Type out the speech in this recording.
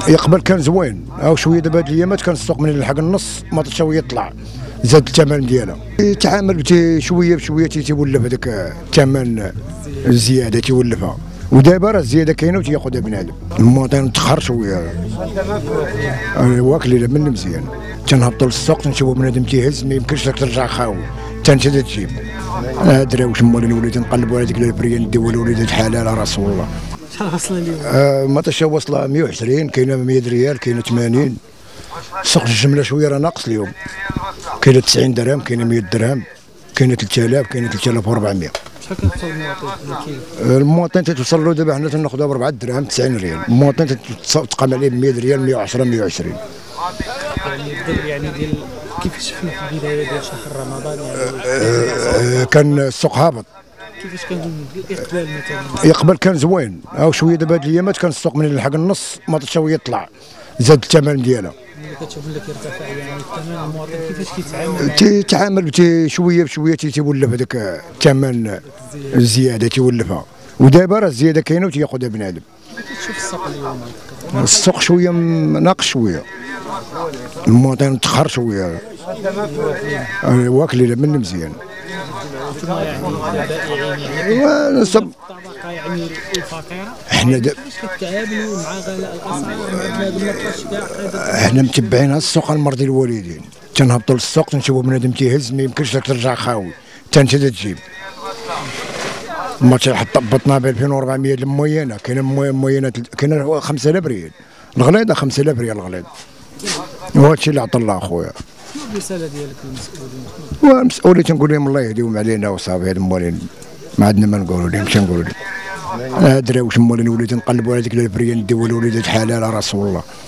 يقبل كان زوين، او شويه دابا هاد الايامات كان السوق من لحق النص ما شويه طلع، زاد الثمن ديالها. يتعامل شويه بشويه تيولف هذاك الثمن الزياده تيولفها، ودابا راه الزياده كاينه وتياخذها بنادم. المواطن تخر شويه واكل من مزيان، تنهبطوا للسوق تنشوفوا بنادم تيهز ما يمكنش لك ترجع خاوي حتى انت تجيب. الدراويش مولين وليد نقلبوا على ديك البريه نديو الوليدات حلال رسول الله. شحال واصله اليوم؟ مطيشه واصله 120، كاينه 100 ريال، كاينه 80. سوق الجمله شويه راه ناقص اليوم، كاينه 90 درهم، كاينه 100 درهم، كاينه 3000، كاينه 3400. شحال كتوصل المواطن؟ المواطن تتوصل له دابا حنا تناخذها ب 4 دراهم 90 ريال، المواطن تقام عليه ب 100 ريال 110 120. يعني الدبر يعني ديال كيفاش شفنا في البدايه ديال شهر رمضان يعني كان السوق هابط. كيفاش كان الاقبال مثلا؟ يقبل كان زوين، او شويه دابا هاد الايامات كان السوق من لحق النص ما شويه طلع، زاد الثمن ديالها. ملي كتشوف لك يرتفع يعني الثمن، المواطن كيفاش كيتعامل؟ تيتعامل شويه بشويه تيولف هذاك الثمن الزياده تيولفها، ودابا راه الزياده كاينه وتياخذها بنادم. كتشوف السوق اليوم؟ السوق شويه ناقص شويه، المواطن تخر شويه واكل من مزيان. انتما يعني البائعين الطبقه يعني الفقيره، احنا كيفاش كتعاملوا مع غلاء الاسعار مع بنادم ما بقاش كاع؟ احنا متبعين السوق المرضي الوالدين، تنهبطوا للسوق تنشوفوا بنادم تيهز ما يمكنش لك ترجع خاوي حتى انت تجيب. ما تحط بطنا ب 2400 الموينه، كاينه موينه كاينه 5000 ريال الغليظه، 5000 ريال الغليظ. وهذا الشيء اللي عطى الله خويا. شنو الرساله ديالك للمسؤولين؟ والمسؤولين تنقول لهم الله يهديهم علينا وصافي، هاد الموالين ما عندنا ما نقولوا لهم، اش نقولوا لهم؟ الدراويش مولين وليد نقلبوا على ديك البريه نديو الوليدات حلال رسول الله.